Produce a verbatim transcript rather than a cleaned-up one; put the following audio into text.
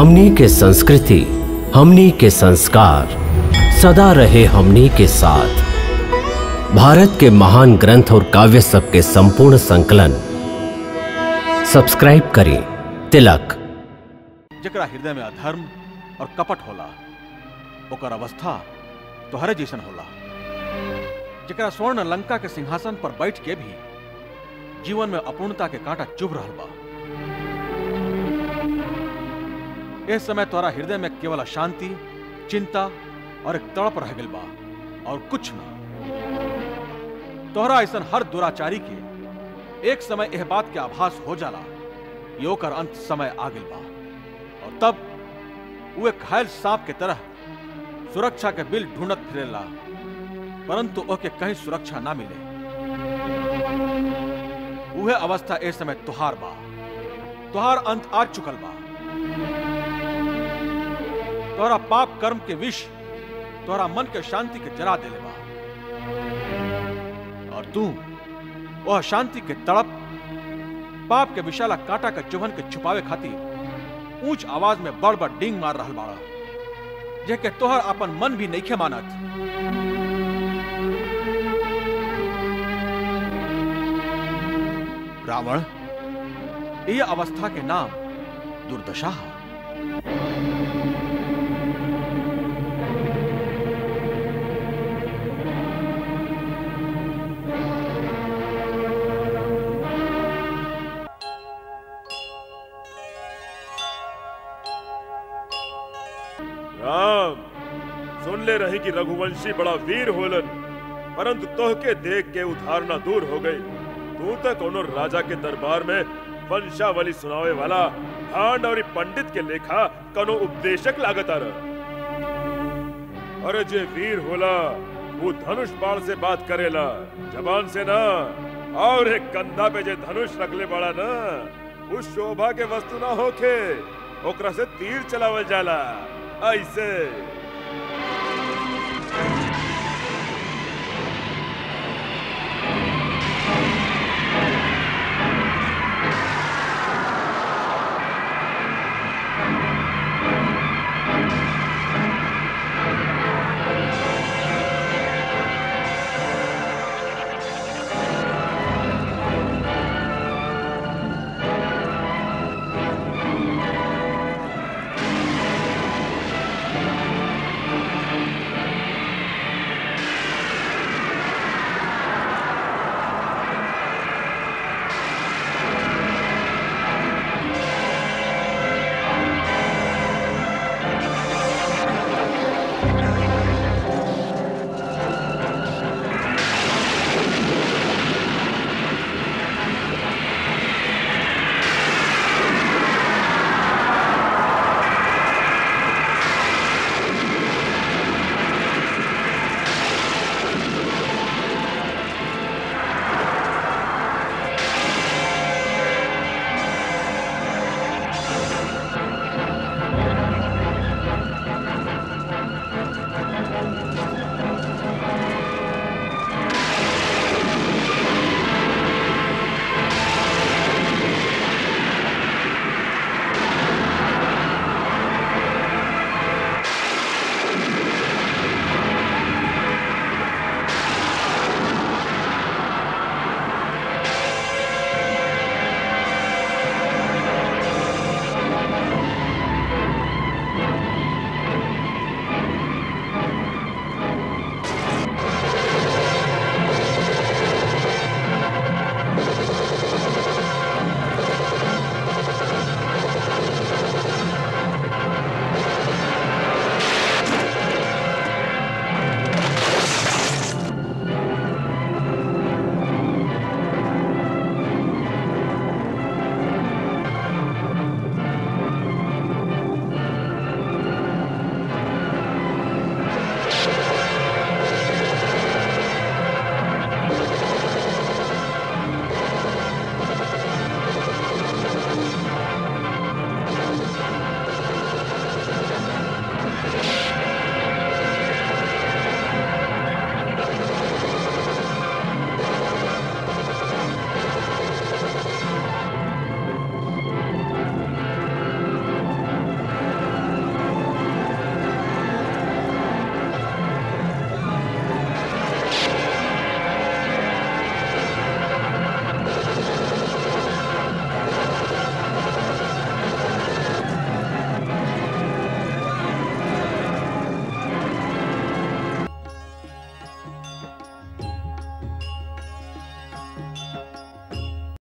हमनी के संस्कृति, हमनी के संस्कार सदा रहे हमनी के साथ। भारत के महान ग्रंथ और काव्य सब के संपूर्ण संकलन सब्सक्राइब करें तिलक। जकरा हृदय में अधर्म और कपट होला ओकर अवस्था तोहरे जैसन होला। जकरा स्वर्ण लंका के सिंहासन पर बैठ के भी जीवन में अपूर्णता के कांटा चुभ रहल बा। इस समय तोहरा हृदय में केवल अशांति, चिंता और एक तड़प रह गइल बा और कुछ ना। तोहरा ऐसन हर दुराचारी के एक समय यह बात के आभास हो जाला कि ओकर अंत समय आ गइल बा और तब वो एक घायल सांप के तरह सुरक्षा के बिल ढूंढत फिरेला, परंतु ओके कहीं सुरक्षा ना मिले। वह अवस्था इस समय तुहार बा। तुहार अंत आ चुकल बा। तोहरा पाप कर्म के विष तोहरा मन के शांति के जरा देले बा और तू वह शांति के तड़प पाप के विशाला कांटा के चुभन के छुपावे खातिर ऊंच आवाज में बड़ बड़ डींग मार रहल बाड़ा, जेके तोहर अपन मन भी नइखे मानत। रावण, यह अवस्था के नाम दुर्दशा है। राम, सुन ले रही कि रघुवंशी बड़ा वीर होलन, परंतु तोहके देख के उधारना दूर हो गई। तू तो कोनो राजा के दरबार में वंशावली सुनावे वाला भांड और पंडित के लेखा कोनो उपदेशक लागता रह। अरे जे वीर होला वो धनुष बाण से बात करेला, जबान से ना। और एक कंधा पे जे धनुष रखले बड़ा ना, उस शोभा के वस्तु ना होके ओकरा से तीर चलावल जाला। ऐसे